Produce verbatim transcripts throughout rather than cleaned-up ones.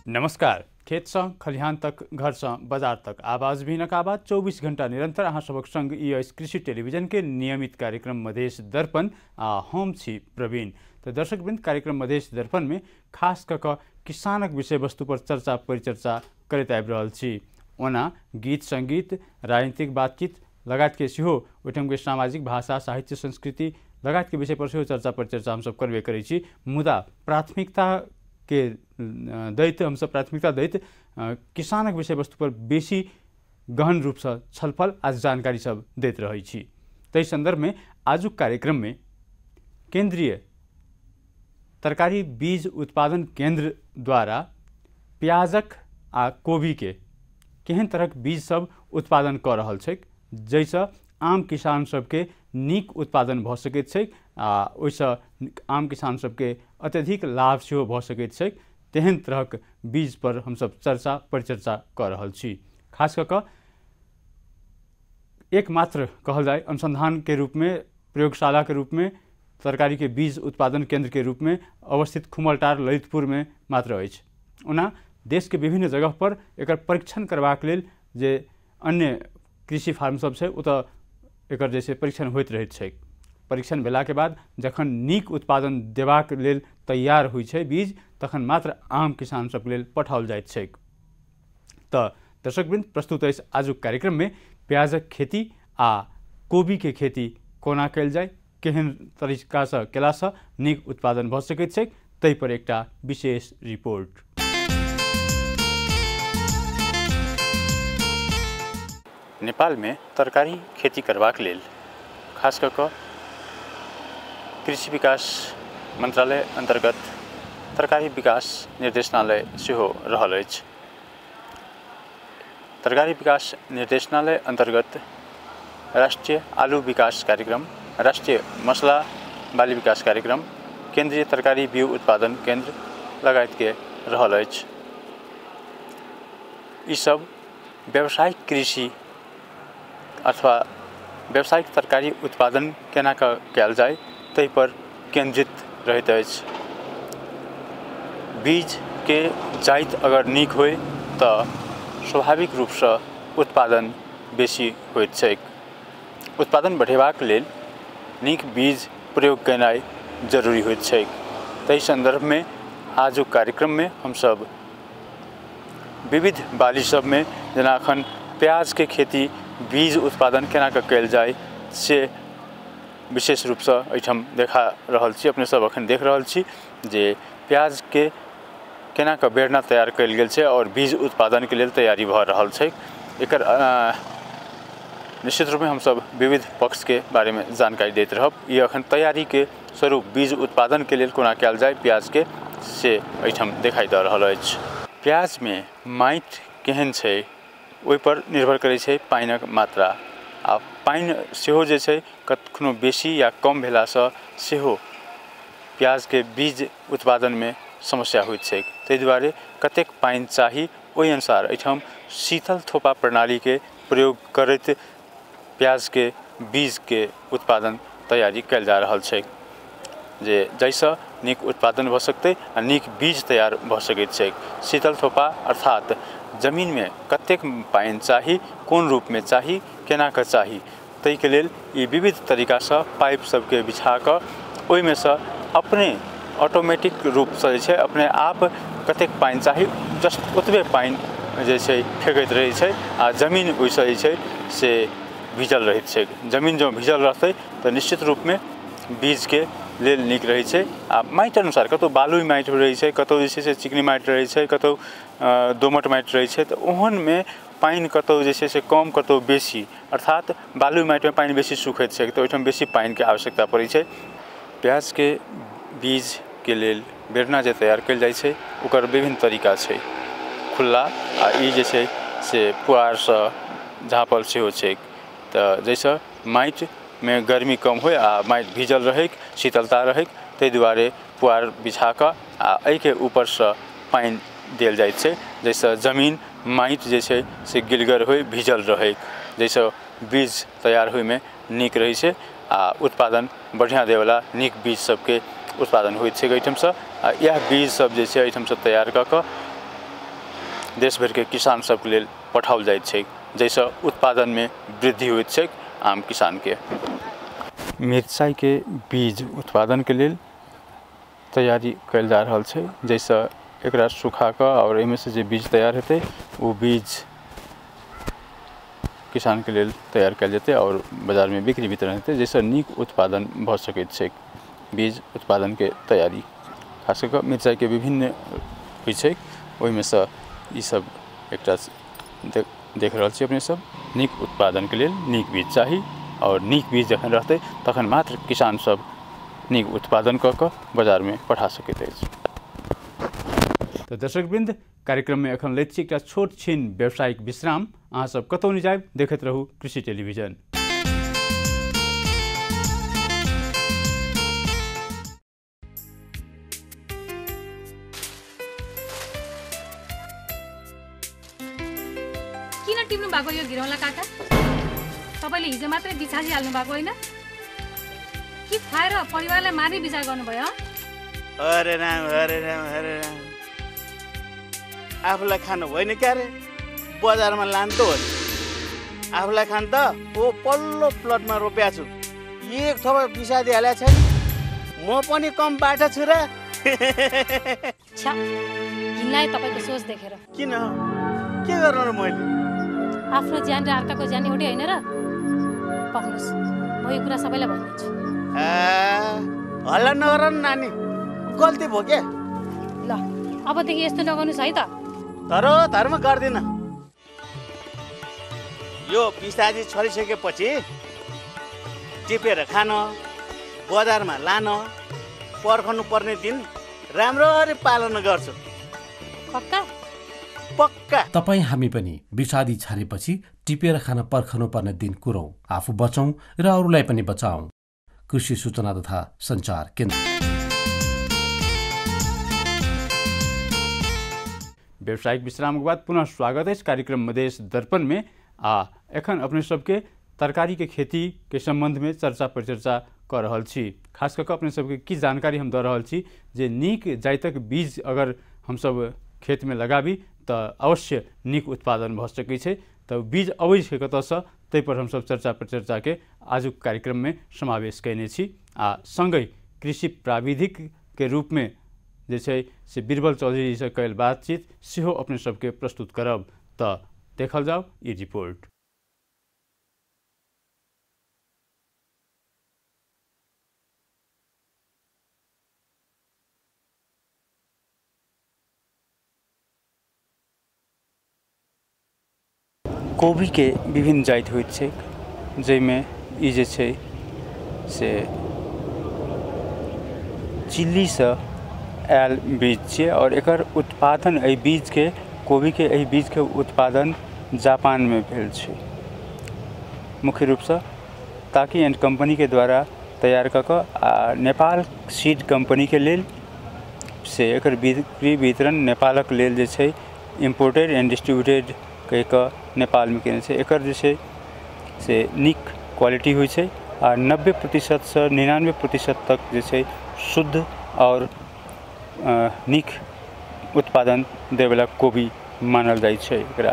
नमस्कार। खेत से खलिहान तक, घर से बाजार तक, आवाज भिनक आवाज चौबीस घंटा निरंतर अहाँ सबक संग इस कृषि टेलीविजन के नियमित कार्यक्रम मधेश दर्पण आ हम छी प्रवीण। तो दर्शक वृंद, कार्यक्रम मधेश दर्पण में खास कक किसानक विषय वस्तु पर चर्चा परिचर्चा करते आबि रहल छी। ओना गीत संगीत, राजनीतिक बातचीत लगात के सेहो ओहिठाम के सामाजिक भाषा साहित्य संस्कृति लगात के विषय पर सेहो चर्चा परिचर्चा हम सब करबे करै छी। मुदा प्राथमिकता के दैत हम सब प्राथमिकता दैत किसानक विषय वस्तु पर बेसी गहन रूप से छलफल आज जानकारी सब दैत रहै छी। तै संदर्भ में आजुक कार्यक्रम में केंद्रीय तरकारी बीज उत्पादन केंद्र द्वारा प्याजक आ कोबी के केहन तरह बीज सब उत्पादन कर रहल छै, जैसे आम किसान सबके नीक उत्पादन भ सकैत छै आ ओइसे आम किसान सबके अत्यधिक लाभ सेहो भ सकैत छै, तेहन तरहक बीज पर हम सब चर्चा परिचर्चा कर रहल छी। खास कऽ कऽ एकमात्र कहल जाए अनुसंधान के रूप में, प्रयोगशाला के रूप में, तरकारी के बीज उत्पादन केंद्र के रूप में अवस्थित खुमलटार ललितपुर में मात्र अछि। ओना देश के विभिन्न जगह पर एकर परीक्षण करबाक लेल जे अन्य कृषि फार्म सब छै ओतऽ एकर जैसे परीक्षण होइत रहैत छै। परीक्षण भेला के बाद जखन नीक उत्पादन देबाक लेल तैयार होइ छै बीज, तखन मात्र आम किसान सब लेल पठाओल जाइत छै। तऽ दर्शकवृंद, प्रस्तुत अछि आजुक कार्यक्रम में प्याजक खेती आ कोबी के खेती कोना कयल जाय, केहन तरीका से केला से नीक उत्पादन भ सकैत छै, तै पर एकटा विशेष रिपोर्ट। नेपाल में तरकारी खेती करबाक लेल खास कऽ कऽ कृषि विकास मंत्रालय अंतर्गत तरकारी विकास निर्देशनालय सेहो रहल अछि। तरकारी विकास निर्देशनालय अंतर्गत राष्ट्रीय आलू विकास कार्यक्रम, राष्ट्रीय मसला बाली विकास कार्यक्रम, केंद्रीय तरकारी बीज उत्पादन केंद्र लगायत के रहल अछि। ई सब व्यावसायिक कृषि अथवा व्यावसायिक तरकारी उत्पादन केना कयल जाय तै पर केंद्रित रहैत अछि। बीज के जाइत अगर नीक होय तऽ स्वाभाविक रूप से उत्पादन बेसी होइत छै। उत्पादन बढ़ेबाक लेल नीक बीज प्रयोग केनाइ जरूरी होइत छै। तै संदर्भ में आजुक कार्यक्रम में हम सब विविध बाली सब में जेना अखन प्याज के खेती बीज उत्पादन केना कयल जाय से विशेष रूप से एहिठाम देखा रहल छी। अपने सब अखन देख रहल छी जे प्याज के केना कऽ बेरना तैयार कयल गेल छै और बीज उत्पादन के लेल तैयारी भऽ रहल छै। एकर निश्चित रूप में हम सब विविध पक्ष के बारे में जानकारी दैत रहब। ई अखन तैयारी के स्वरूप बीज उत्पादन के लेल कोना कयल जाय प्याज के से एहिठाम देखाई दऽ रहल अछि। प्याज में माटि केहन छै ओहि पर निर्भर करै छै पानिक मात्रा। आ पानि सेहो जे छै कखनो बेसी या कम भेला सँ सेहो प्याज के बीज उत्पादन में समस्या होइत छै। ताहि दुआरे कतेक पानि चाही ओहि अनुसार एहिठाम शीतल थोपा प्रणाली के प्रयोग करैत प्याज के बीज के उत्पादन तैयारी कयल जा रहल छै, जे जैसे नीक उत्पादन भऽ सकतै आ नीक बीज तैयार भऽ सकैत छै। शीतल थोपा अर्थात जमीन में कतेक पानि चाही, कोन रूप में चाही, केना कऽ चाही, ताहि के लेल ई विविध तरीका से पाइप सबके बिछा कऽ ओहि में से अपने ऑटोमेटिक रूप से जे छै अपने आप कतेक पानि चाही जस्ट ओतबे पानि जे छै फेंकैत रहै छै आ जमीन ओहिसँ जे छै से भिजल रहैत छै। जमीन जँ भिजल रहतै तऽ निश्चित रूप में बीज के लेल नीक रहै छै। आ माटि अनुसार कतौ बालुई माटि रहै छै, कतौ जे छै से चिकनी माटि रहै छै, कतौ दोमट माटि रहै छै, तऽ ओहन में पानि कतौ जे छै से कम कतौ बेसी, अर्थात बालुई माटि में पानि बेसी सुखैत छै तऽ ओहिठाम बेसी पानि के आवश्यकता पड़ै छै। प्याज के बीज के लेल बेरना जे तैयार कयल जाइ छै ओकर विभिन्न तरीका छै। खुला आ ई जे छै से पुआर से झाँपल सेहो छै। तऽ जैसे माटि में गर्मी कम होय आ माटि भिजल रहै, शीतलता रहै, ताहि दुआरे पुआर बिछा कऽ आ एहि के ऊपर से पानि देल जाइत छै, जैसे जमीन माटि जे छै से गिलगर होय, भिजल रहै, जैसे बीज तैयार होय में नीक रहै छै आ उत्पादन बढ़िया देवला नीक बीज सबके उत्पादन होइत छै एहिठाम से। आ यह बीज सब जे छै एहिठाम से तैयार कऽ कऽ देश भर के किसान सब के लेल पठाओल जाइत छै, जैसे उत्पादन में वृद्धि होइत छै आम किसान के। मिरचाई के बीज उत्पादन के लेल तैयारी कयल जा रहल छै, जैसे एकरा सुखा के और एमे से जे बीज तैयार हेतै वो बीज किसान के लेल तैयार कयल जेतै और बाजार में बिक्री वितरण हेतै, जैसे नीक उत्पादन भ सकैत छै। बीज उत्पादन के तैयारी खास कऽ मिरचाई के विभिन्न होइ छै, ओहि में से ई सब एकटा देख, देख रहल छी अपने सब। नीक उत्पादन के लेल नीक बीज चाही और नीक बीज जखन रहतै तखन मात्र किसान सब नीक उत्पादन कऽ कऽ बाजार में पठा सकैत अछि। तो दर्शकवृंद, कार्यक्रम में अखन लैत छी एकटा छोट छीन व्यावसायिक विश्राम। अहाँ सब कतौ नहि जायब, देखैत रहू कृषि टेलीविजन। किन टिप्नु भएको यो घिरौँला काका? तपाईले हिजो मात्रै बिछासी हाल्नु भएको होइन कि खाएर परिवारलाई मार्ने विचार गर्नुभयो? अरे राम अरे राम अरे राम, आफूलाई खानु होइन क्या रे? बजारमा लानु त हो नि, आफूलाई खानु त ओ पल्लो प्लटमा रोप्या छु, एक थोपा बिसादी हालेको छैन। म पनि कम बाटा छु र। छ्या, घिनलायो तपाईको सोच देखेर। किन के गर्नु र मैले? आफ्नो ज्यान र अर्काको ज्यान एउटै होइन र? पक्नुस्, म यो कुरा सबैलाई भनिदिन्छु। हल्ला नगर न नानी, गल्ती भयो क्या? ल, अबदेखि यस्तो नगर्नुस् है त। तर धर्म गर्दिन। यो पिसाजी छरिसकेपछि टिपेर खान, बजारमा लान, पर्खनु पर्ने दिन राम्ररी पालन गर्छु। पक्का? पक्का। तपाईँ हामी पनि विषादी छारेपछि टिपेर खान पर्खनु पर्ने दिन कुरौँ, आफू बचौँ र अरूलाई पनि बचाऊँ। कृषि सूचना तथा सञ्चार केन्द्र। व्यावसायिक विश्राम के बाद पुनः स्वागत है इस कार्यक्रम मधेश दर्पण में। आ एखन अपने सबके तरकारी के खेती के संबंध में चर्चा परिचर्चा कर रहल छी। खास करके अपने सबके की जानकारी हम दे रहल छी जे नीक जाइतक बीज अगर हम सब खेत में लगाबी तो अवश्य नीक उत्पादन भ सकै छै। तो बीज अबै छै कतऽसँ तै पर हम सब चर्चा परिचर्चा के आजुक कार्यक्रम में समावेश कयने छी। आ संगै कृषि प्राविधिक के रूप में जे छै से बीरबल चौधरी से कयल बातचीत सेहो अपने सबके प्रस्तुत करब। तो देखल जाओ ये रिपोर्ट। कोबी के विभिन्न जाति होइत छै, जैमे ई जे छै से चिल्ली से आयल बीज छै और एकर उत्पादन एहि बीज के कोबी के एहि बीज के उत्पादन जापान में भेल छै मुख्य रूप से ताकि एंड कंपनी के द्वारा तैयार क क आ नेपाल सीड कंपनी के लेल से एकर बिक्री वितरण नेपालक लेल जे छै इम्पोर्टेड एंड डिस्ट्रीब्यूटेड कह क नेपाल में केने छै। एकर जे छै से नीक क्वालिटी होइ छै आ नब्बे प्रतिशत से निन्यानवे प्रतिशत तक जे छै शुद्ध और नीक उत्पादन देवला कोबी मानल जाइ छै एकरा।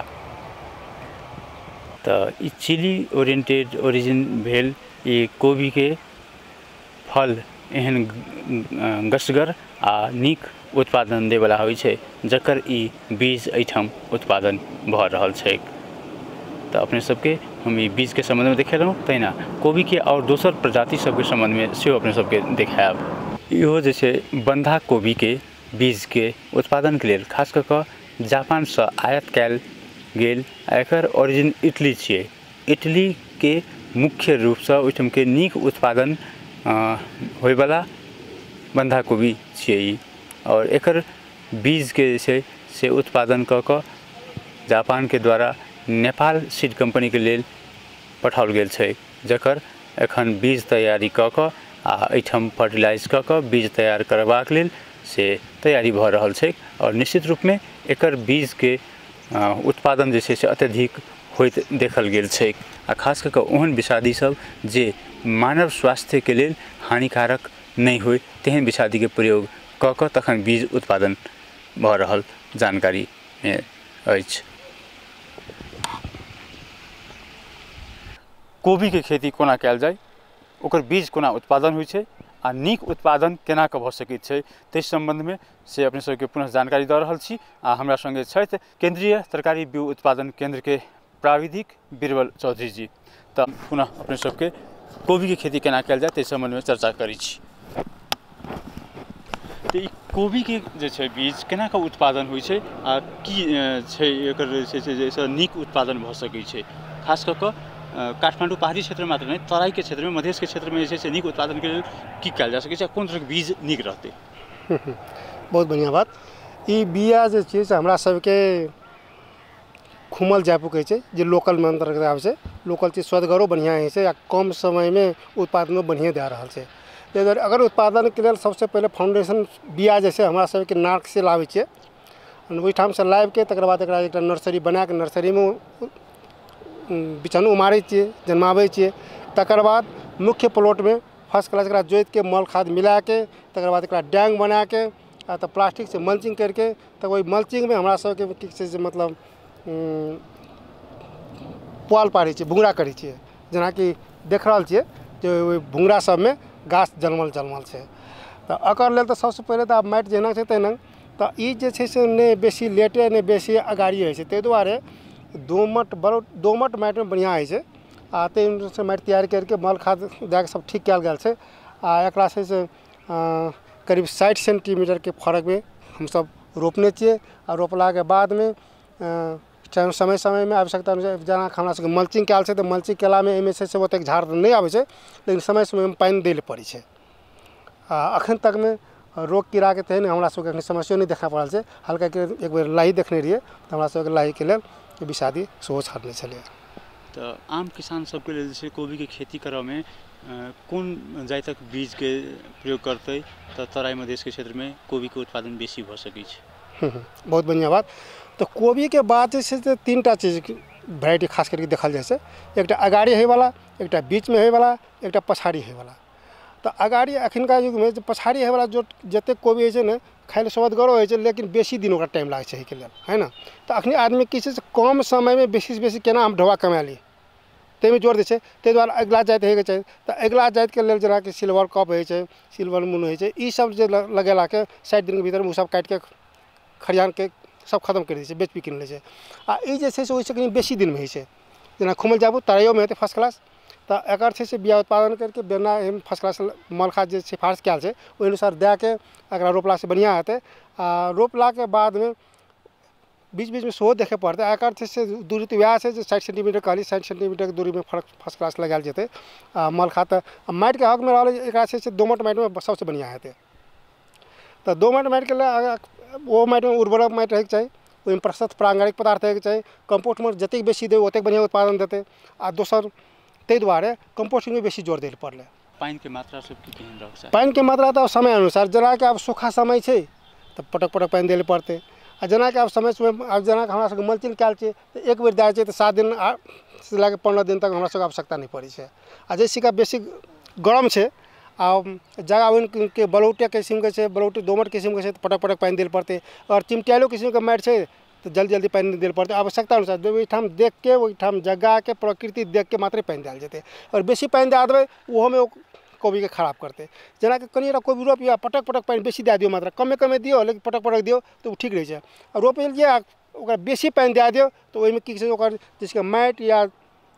तो ई चिली ओरिएंटेड ओरिजिन भेल ई कोबी के फल एहन गसगर आ नीक उत्पादन देवला होइ छै जकर ई बीज एहिठाम उत्पादन भ रहल छै। तो अपने सबके हम ई बीज के संबंध में देखेलहुँ, तहिना कोबी के और दोसर प्रजाति सबके संबंध में सेहो अपने सबके देखायब। इहो जे छै बंधा कोबी के बीज के उत्पादन के लेल खास कऽ कऽ जापान से आयात कयल गेल। एकर ओरिजिन इटली छियै। इटली के मुख्य रूप से ओहिठाम के नीक उत्पादन होयवला बंधा कोबी छियै ई और एकर बीज के जे छै से उत्पादन कऽ कऽ जापान के द्वारा नेपाल सीड कंपनी के लेल पठाओल गेल छै, जकर एखन बीज तैयारी कऽ कऽ आ एहिठाम फर्टिलाइज कऽ कऽ बीज तैयार करबाक लेल से तैयारी भऽ रहल छै। और निश्चित रूप में एकर बीज के उत्पादन जे छै से अत्यधिक होइत देखल गेल छै आ खास कऽ कऽ ओहन विषादी सब जे मानव स्वास्थ्य के लेल हानिकारक नहीं होय तेहन विषादी के प्रयोग कऽ कऽ तखन बीज उत्पादन भऽ रहल जानकारी में अछि। कोबी के खेती कोना कयल जाय, ओकर बीज कोना उत्पादन होइ छै आ नीक उत्पादन केना के भऽ सकैत छै, ताहि संबंधमे से अपने सबके पुनः जानकारी दऽ रहल छी। आ हमरा संगे छथि केंद्रीय तरकारी बीज उत्पादन केंद्र के प्राविधिक बीरबल चौधरी जी। तऽ पुनः अपने सबके कोबी के खेती केना कयल जाय ताहि संबंधमे चर्चा करै छी। तऽ ई कोबी के जे छै बीज केना के उत्पादन होइ छै आ की छै एकर जे छै जैसे नीक उत्पादन भऽ सकै छै, खास कऽ कऽ काठमांडू पहाड़ी क्षेत्र में मात्र नहीं, तराई के क्षेत्र में, मध्य के क्षेत्र में जैसे नीक उत्पादन के लिए की कयल जा सकै छै, कोन तरह के बीज नीक रहतै? बहुत बढ़िया बात। ई बिया जे छै से हमरा सबके खुमल जापू कहै छै, जे लोकल में अंतर्गत आबै छै। लोकल चीज स्वदगरो बढ़िया होइ छै आ कम समय में उत्पादनो बढ़िया दे रहल छै। ताहि दुआरे अगर उत्पादन के लेल सबसे पहले फाउंडेशन बिया जैसे हमरा सबके नार्क से लाबै छियै, ओहिठाम से लाबि के तकर बाद एकरा एकटा नर्सरी बना के नर्सरी में बिछानु उमारै छियै, जन्माबै छियै। तकर बाद मुख्य प्लॉट में फर्स्ट क्लास एकरा जोति के मल खाद मिला के तकर बाद एकरा डैंग बना के आ तऽ प्लास्टिक से मल्चिंग करके तब ओहि मल्चिंग में हमरा सबके की छै से मतलब पुआल पारै छियै, भुंगरा करै छियै। जेनाकि देख रहल छियै जे ओहि भुंगरा सब में गाछ जन्मल जन्मल छै। तऽ एकर लेल तऽ सबसे पहिले तऽ आब माटि जेना छै तेना, तऽ ई जे छै से नहि बेसी लेटे नहि बेसी अगाड़ी होइ छै। ताहि दुआरे दोमट बड़ दोमट माटि में बढ़िया होइ छै आ ताहि से माटि तैयार करके मल खाद दए के सब ठीक कयल गेल छै। आ एकरा छै से करीब साठि सेंटीमीटर के फर्क में हमसब रोपने छियै। आ रोपला के बाद में समय समय में आवश्यकता अनुसार जेना हमरा सबके मल्चिंग कयल छै तऽ मल्चिंग केला में एहिमे छै से ओतेक झाड़ नहि आबै छै, लेकिन समय समय में पानि दै लए पड़ै छै। आ अखन तक में रोग कीड़ा के तेहन हमरा सबके अखन समस्या नहीं देखा पड़ल छै। हल्का के एक बेर लाही देखने रहियै तऽ हमरा सबके लाही के लेल विषादी सेहो छाड़ने छलै। तऽ आम किसान सबके लेल जे कोबी के खेती करऽ में कोन जातिक बीज के प्रयोग करतै तऽ तराई मधेश के क्षेत्र में कोबी के उत्पादन बेसी भऽ सकै छै? बहुत बढ़िया बात। तो कोबी के बाद जे छै से तीन टा चीज वेराइटी खास करके देखल जाइ छै। एकटा अगाड़ी होयवाला, एकटा बीच में होयवाला, एकटा पछाड़ी होयवाला। तो अगाड़ी अखनका युग में पछाड़ी होयवाला जो जतेक कोबी होइ छै ने खाय ले स्वदगरो होइ छै, लेकिन बेसी दिन ओकरा टाइम लागै छै के लेल, है ना। तो अखनी आदमी की छै से कम समय में बेसी से बेसी केना हम ढोबा कमा ली ताहिमे जोर दै छै। ताहि दुआरे अगिला जाति होइके चाही। तऽ अगिला जातिके लेल जेनाकि सिल्वर कप होइ छै, सिल्वर मून होइ छै, ई सब जे लगेलाके साठि दिनके भीतर ओ सब काटि के खरिहान के सब खत्म कर दै छै, बेच बिकिन लै छै। आ ई जे छै से ओहिसँ कनि बेसी दिनमे होइ छै। जेना खुमल जाबू तराइयोमे हेतै फर्स्ट क्लास। तऽ एकर छै से बिया उत्पादन करके बेना फर्स्ट क्लास मल खाद जे सिफारिश कयल छै ओहि अनुसार दए के एकरा रोपलासँ बढ़िया हेतै। आ रोपलाके बादमे बीच बीच में सेहो देखे पड़तै। एकर छै से दूरी तऽ वएह छै जे साठि सेंटीमीटर कहली, साठि सेंटीमीटर के दूरी में फर्क फर्स्ट क्लास लगायल जेतै। आ मल खाद तऽ माटिके हक में रहलै एकरा छै से दोमट माटि में सबसे बढ़िया हेतै। तऽ दोमट माटि के लेल ओ माटि में उर्वरक माटि रहैके चाही, ओहिमे प्रशस्त प्रांगणिक पदार्थ रहैके चाही। कंपोस्ट में जतेक बेसी देबै ओतेक बढ़िया उत्पादन देतै। आ दोसर ताहि दुआरे कंपोस्टिंग में बेसी जोर दै लए पड़लै। पानि के मात्रा सब की केहन रहै छै? पानि के मात्रा तऽ समय अनुसार, जेना कि आब सूखा समय छै तऽ पटक पटक पानि दै लए पड़तै। आ जेना कि आब समय समय आब जेना कि हमरा सबके मल्चिंग कयल छै तऽ एक बेर दए छै तऽ सात दिन से लए के पंद्रह दिन तक हमरा सबके आवश्यकता नहीं पड़ै छै। आ जैसे कि बेसी गरम छै आ जगह के बलौटे किस्म के छै, बलौटे दोमट किस्म के छै तऽ पटक पटक पानि दै लए पड़तै। और चिमटियालो किस्म के माटि छै तो जल्दी जल्दी पानि दै लए पड़तै। आवश्यकता अनुसार ओहिठाम देख के ओहिठाम जगह के प्रकृति देख के मात्रे पानि देल जेतै। और बेसी पानि दए देबै ओहोमे कोबी के खराब करतै। जेना कि कनिटा कोबी रोपिया पटक पटक पानि बेसी दए दियौ, मात्रा कमे कमे दियौ लेकिन पटक पटक दियौ तऽ ओ ठीक रहै छै। और रोपलियै ओकरा बेसी पानि दए दियौ तऽ ओहिमे की छै ओकर जैसे माटि या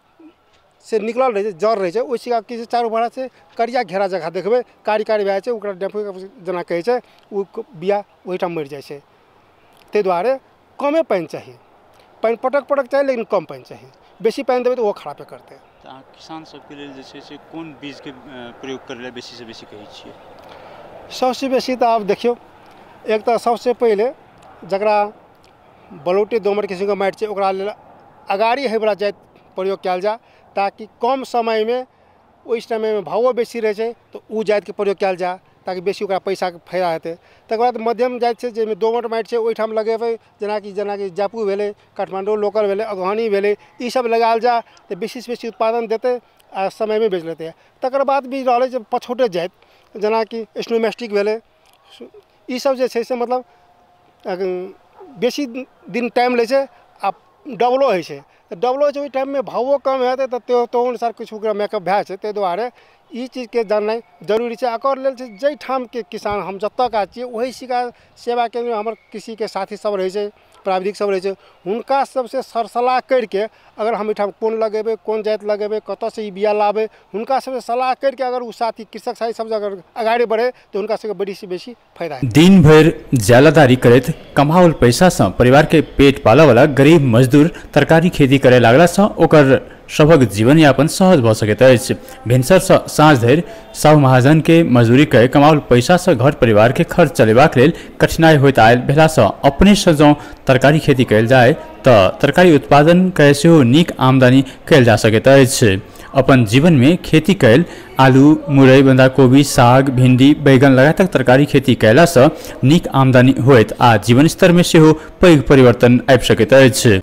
से निकलल रहै छै, जड़ रहै छै, ओहिसँ की छै चारू बड़ा से करिया घेरा जगह देखबै कारी कारी भए जाइ छै, ओकरा डेम्फू जेना कहै छै ओ बिया ओहिठाम मरि जाइ छै। ताहि दुआरे कमे पानि चाही, पानि पटक पटक चाही लेकिन कम पानि चाही। बेसी पानि देबै तऽ ओहो खराबे करतै। तऽ अहाँ किसान सबके लेल जे छै से कोन बीज के प्रयोग करै लए बेसी से बेसी कहै छियै? सबसे बेसी तऽ आब देखियौ, एक तऽ सबसे पहिले जकरा बलौटे दोमट किस्मके माटि छै ओकरा लेल अगाड़ी होयवला जाति प्रयोग कयल जाय, ताकि कम समय में ओहि समय में भावो बेसी रहै छै तऽ ओ जातिके प्रयोग कयल जाय ताकि बेसी ओकरा पैसाके फायदा हेतै। तकर बाद मध्यम जाति छै जाहिमे दोमट माटि छै ओहिठाम लगेबै, जेनाकि जेनाकि जापू भेलै, काठमांडू लोकल भेलै, अगहनी भेलै, ई सब लगायल जाय तऽ बेसी से बेसी उत्पादन देतै आ समय में बेच लेतै। तकर बाद भी रहलै जे पछौटे जाति जेनाकि स्नोमेस्टिक भेलै, ई सब जे छै से मतलब बेसी दिन टाइम लै छै आ डबलो होइ छै तऽ डबलो होइ छै ओहि टाइममे भावो कम हेतै तऽ त्यो तो अनुसार किछु ओकरा मेकअप भए छै ताहि दुआरे ई चीजके जाननाइ जरूरी छै। एकर लेल छै जाहिठामके किसान हम जतऽका छियै ओहि सिका सेवा केन्द्रमे हमर कृषिके साथी सब रहै छै प्राविधिक सब रहै छै हुनका सबसे सरसलाह करिके अगर हम एहिठाम कोन लगेबै कोन जाति लगेबै कतऽसँ ई बिया लाबै हुनका सबसे सलाह करिके अगर ओ साथी कृषक साथी सब अगर आगाड़ी बढ़े तऽ हुनका सबके बड़ी से बेसी फायदा है। दिन भर जालादारी करैत कमाओल पैसा से परिवार के पेट पालऽ वाला गरीब मजदूर तरकारी खेती करे लागला से ओकर सभक जीवन यापन सहज भ सकैत अछि। भिनसर से साँझ धरि साहु महाजन के मजदूरी कऽ कमाओल पैसा से घर परिवार के खर्च चलेबाक लेल कठिनाई होइत आयल भेला से अपने से जँ तरकारी खेती कयल जाय तऽ तरकारी उत्पादन कऽ सेहो नीक आमदनी कयल जा सकैत अछि। अपन जीवन में खेती कयल आलू मुरई बंधा कोबी साग भिंडी बैगन लगातार तरकारी खेती कयला से नीक आमदनी होइत आ जीवन स्तर में सेहो पैघ परिवर्तन आबि सकैत अछि।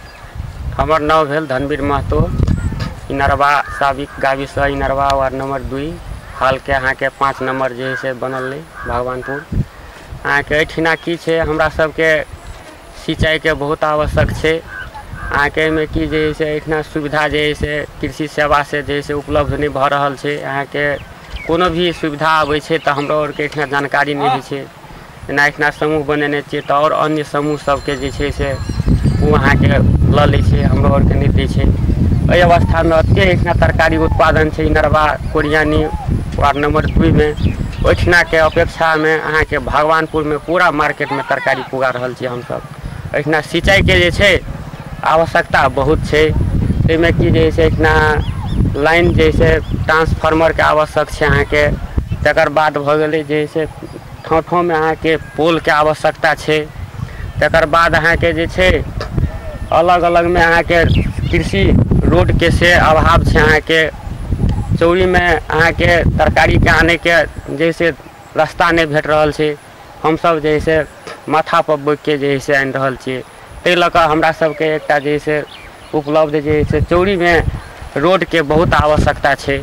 हमर नाम भेल धनवीर महतो इनरवा साबिक गाविस इनरवा वार्ड नंबर दुई हाल के अहाँ के पाँच नंबर जे से बनल है भगवानपुर। अहाँ के एठिना की छै हमरा सबके सिंचाई के बहुत आवश्यक छै। अहाँ के में की जे से एठिना सुविधा जे से कृषि सेवा से जे से उपलब्ध नहीं भ रहल छै। अहाँ के कोनो भी सुविधा आबै छै तऽ हमरा और के एठिना जानकारी नहीं होइ छै। एना एठिना समूह बनेने छियै तऽ और अन्य समूह सबके जे छै से वो अहाँ के ल लै छै हमरा और के नहीं दै छै। एहि अवस्था में अत्ते एठिना तरकारी उत्पादन छै इनरवा कोरियानी वार्ड नंबर दुई में ओठिना के अपेक्षा में अहाँ के भगवानपुर में पूरा मार्केट में तरकारी पुगा रहल छी हम सब। एठिना सिंचाई के जे छै आवश्यकता बहुत छै। एहिमे की जे छै एठिना लाइन जे छै ट्रांसफार्मर के आवश्यक छै अहाँ के। तकर बाद भ गेलै जे छै ठाव ठाव में अहाँ के पोल के आवश्यकता छै। तकर बाद अहाँ के जे छै अलग अलग में अहाँ के कृषि रोड के से अभाव छै। अहाँ के चौरी में अहाँ के तरकारी के आने के जैसे रास्ता नहीं भेट रहल छै। हम सब जे से माथा पर बैठ के जे से आनि रहल छियै ताहि लऽ कऽ हमरा सबके एकटा जे से उपलब्ध जे से चौरी में रोड के बहुत आवश्यकता छै।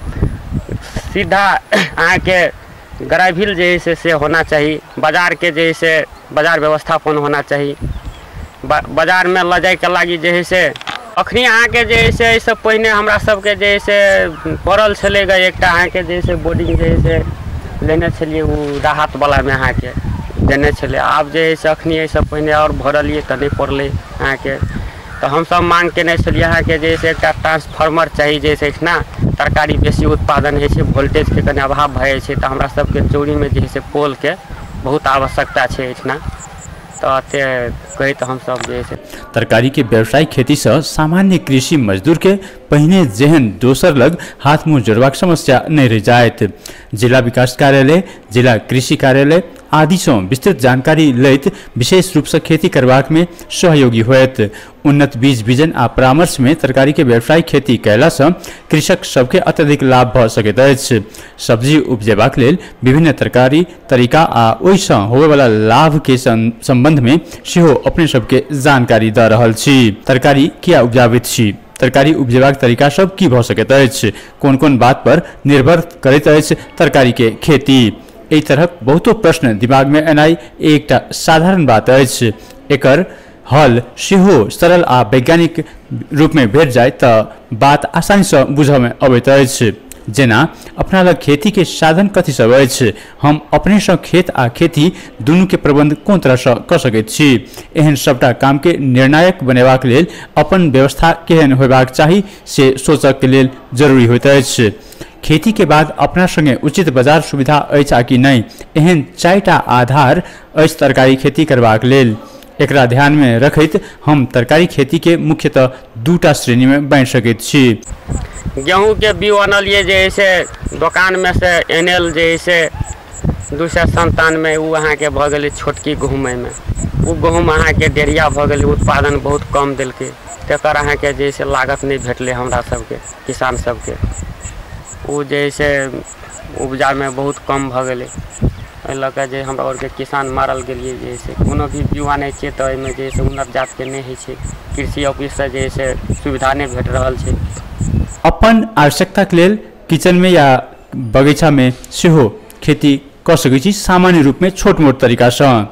सीधा अहाँ के ग्राविल जे से से होना चाहिए। बाजार के जे से बाजार व्यवस्थापन होना चाहिए। बा, बाजार में ल जाए के लागी जे से अखनी अहाँ के जे से एहिसँ पहिने हमरा सबके जे से पड़ल छलै ग एकटा अहाँ के जे से बोर्डिंग जे से लेने छलिए वो राहत वाला में अहाँ के देने छलै। आब जे से अखनी एहिसँ पहिने और भरलिए तऽ नहीं पड़लै अहाँ के। तो हम सब मांग केने छलिए अहाँ के जे से एकटा ट्रांसफार्मर चाहिए जे से एठिना तरकारी बेसी उत्पादन होइ छै वोल्टेज के कने अभाव भए जाइ छै तऽ हमरा सबके चौरी में जे से पोल के बहुत आवश्यकता छै एठिना। तो कहैत हम सब जे से तरकारी के व्यावसायिक खेती से सामान्य कृषि मजदूर के पहिने जेहन दोसर लग हाथ मुँह जोड़बाक समस्या नहीं रह जायत। जिला विकास कार्यालय जिला कृषि कार्यालय आदि से विस्तृत जानकारी लैत विशेष रूप से खेती करबाक में सहयोगी होयत। उन्नत बीज बीजन आ परामर्श में तरकारी के व्यावसायिक खेती कयला से कृषक सबके अत्यधिक लाभ भ सकैत अछि। सब्जी उपजेबाक लेल विभिन्न तरकारी तरीका आ ओहि से होबे वाला लाभ के संबंध में सेहो अपने सबके जानकारी द रहल छी। तरकारी किया उपजाबैत छी तरकारी उपजेबाक तरीका सब की भ सकैत अछि कोन कोन बात पर निर्भर करैत अछि तरकारी के खेती। एहि तरहक बहुतो प्रश्न दिमाग में एनाइ एकटा साधारण बात अछि। एकर हल सेहो सरल आ वैज्ञानिक रूप में भेट जाय तऽ बात आसानी से बुझऽ में अबैत अछि। जेना अपना लग खेती के साधन कथी सब अछि हम अपने से खेत आ खेती दुनू के प्रबंध कोन तरह से कर सकैत छी। एहन सबटा काम के निर्णायक बनेबाक लेल अपन व्यवस्था केहन होयबाक चाही से सोचक के लेल जरूरी होइत अछि। खेती के बाद अपना संगे उचित बाजार सुविधा अछि आ कि नहीं एहन चारिटा आधार अछि तरकारी खेती करबाक लेल। एकरा ध्यान में रखैत हम तरकारी खेती के मुख्यतः दूटा श्रेणी में बांटि सकैत छी। गेहूं के बीज अनलिए जे से दुकान में से एनएल जे से दू सौ संतानवे वो अहाँ के भ गेलै छोटकी गहूम में वो गहूम अहाँ के डेढ़िया भ गेलै उत्पादन बहुत कम देलकै तकर अहाँ के जे से लागत नहीं भेटलै हमरा सबके किसान सबके। वो जे से उपजा में बहुत कम भ गेलै एहि लऽ कऽ जे हमरा और के किसान मारल गेलिए जे से कोनो भी बीज आनै छियै तऽ एहिमे जे से उन्नत जात के नहीं होइ छै। कृषि ऑफिस से जे से सुविधा नहीं भेट रहल छै। अपन आवश्यकता के लेल किचन में या बगीचा में सेहो खेती कर सकै छी सामान्य रूप में छोट मोट तरीका से।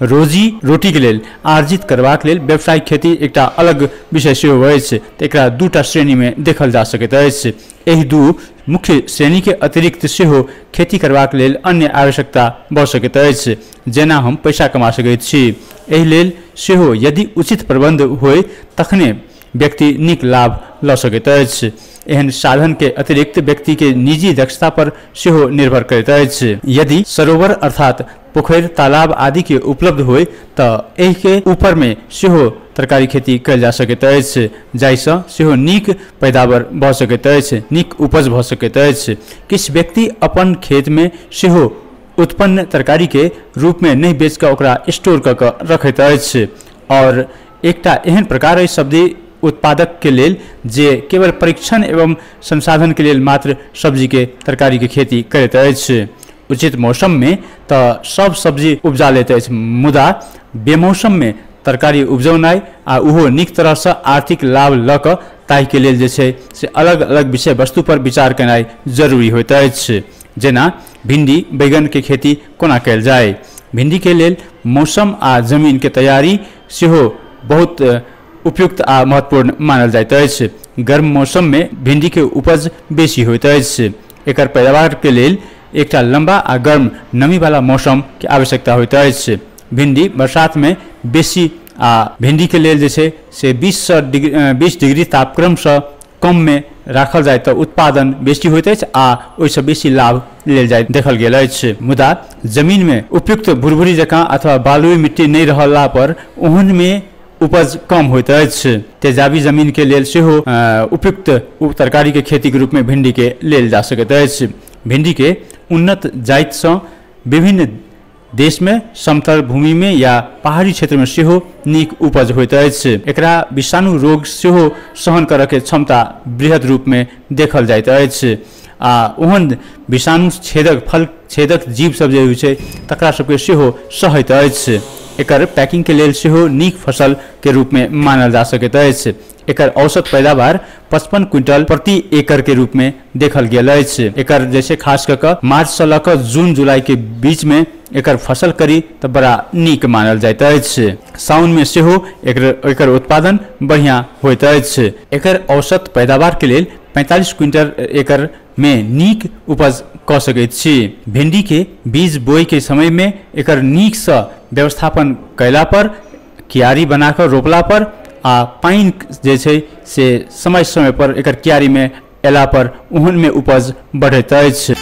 रोजी रोटी के लेल आर्जित करबाक लेल व्यावसायिक खेती एकटा अलग विषय सेहो अछि। एकरा दूटा श्रेणी में देखल जा सकैत अछि। एहि दू मुख्य श्रेणी के अतिरिक्त सेहो खेती करबाक लेल अन्य आवश्यकता भऽ सकैत अछि, जेना हम पैसा कमा सकैत छी। एहि लेल सेहो यदि उचित प्रबंध होय तखने व्यक्ति नीक लाभ लऽ सकैत अछि। एहन साधन के अतिरिक्त व्यक्ति के निजी दक्षता पर सेहो निर्भर करैत अछि। यदि सरोवर अर्थात पोखरि तालाब आदि के उपलब्ध होय तऽ एहि के ऊपर में सेहो तरकारी खेती कयल जा सकैत अछि, जाहिसँ सेहो नीक पैदावार भऽ सकैत अछि, नीक उपज भऽ सकैत अछि। किछु व्यक्ति अपन खेत में सेहो उत्पन्न तरकारी के रूप में नहीं बेच कऽ ओकरा स्टोर कऽ कऽ रखैत अछि। और एकटा एहन प्रकार अछि सब्जी उत्पादक के लेल जे केवल परीक्षण एवं संसाधन के लेल मात्र सब्जी के तरकारी के खेती करैत अछि। उचित मौसम में तऽ सब सब्जी उपजा लैत अछि, मुदा बेमौसम में तरकारी उपजौनाइ आ उहो नीक तरह से आर्थिक लाभ लऽ कऽ ताहि के लेल जे छै से अलग अलग विषय वस्तु पर विचार करनाइ जरूरी होइत अछि। जेना भिंडी बैगन के खेती कोना कयल जाय। भिंडी के लेल मौसम आ जमीन के तैयारी सेहो बहुत उपयुक्त आ महत्वपूर्ण मानल जाइत अछि। गर्म मौसम में भिंडी के उपज बेसी होइत अछि। एकर पैदावार के लेल एकटा लंबा आ गर्म नमी वाला मौसम के आवश्यकता होइत अछि। भिंडी बरसात में बेसी आ भिंडी के लेल जे छै से बीस से बीस डिग्री तापक्रम से कम में राखल जाय तऽ उत्पादन बेसी होइत अछि आ ओहिसँ बेसी लाभ लेल जाय देखल गेल अछि। मुदा जमीन में उपयुक्त भुरभुरी जकाँ अथवा बालुई मिट्टी नहीं रहला पर ओहन में उपज कम होइत अछि। तेजाबी जमीन के लेल सेहो उपयुक्त तरकारी के खेती के रूप में भिंडी के लेल जा सकैत अछि। भिंडी के उन्नत जाति सँ विभिन्न देश में समतल भूमि में या पहाड़ी क्षेत्र में सेहो नीक उपज होइत अछि। एकरा विषाणु रोग सेहो सहन करऽ के क्षमता बृहद रूप में देखल जाइत अछि आ ओहन विषाणु छेदक फल छेदक जीव सब जे होइ छै तकरा सबके सेहो सहैत अछि। एकर पैकिंग के लेल सेहो नीक फसल के रूप में मानल जा सकैत अछि। एकर औसत पैदावार पचपन क्विंटल प्रति एकड़ के रूप में देखल गेल अछि। एकर जैसे खास कर कऽ मार्च से लऽ कऽ जून जुलाई के बीच में एकर फसल करी तऽ बड़ा नीक मानल जाइत अछि। साउन में सेहो एकर एकर उत्पादन बढ़िया होइत अछि। एकर औसत पैदावार के लेल पैंतालीस क्विंटल एकड़ में नीक उपज कऽ सकैत छी। भिंडी के बीज बोई के समय में एकर नीक सँ व्यवस्थापन कैला पर, क्यारी बनाकर रोपला पर आ पानी जे छै से समय समय पर एकर क्यारी में एला पर ओहन में उपज बढ़ैत अछि।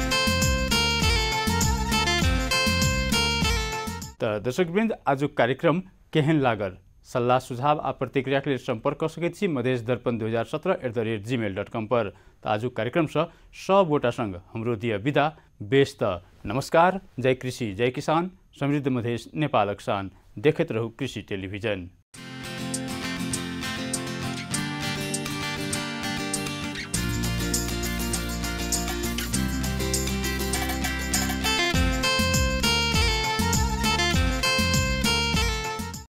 तऽ दर्शकवृन्द आजुक कार्यक्रम केहन लागल? सल्लाह सुझाव आ प्रतिक्रिया के लिए संपर्क कर सकैत छी मधेश दर्पण दू हजार सत्रह at the rate gmail dot com पर। तऽ आजुक कार्यक्रम से सब गोटा संग हमरो दिया विदा। बेस तऽ नमस्कार। जय कृषि जय किसान, समृद्ध मधेश नेपालक शान। देखैत रहू कृषि टेलीविजन।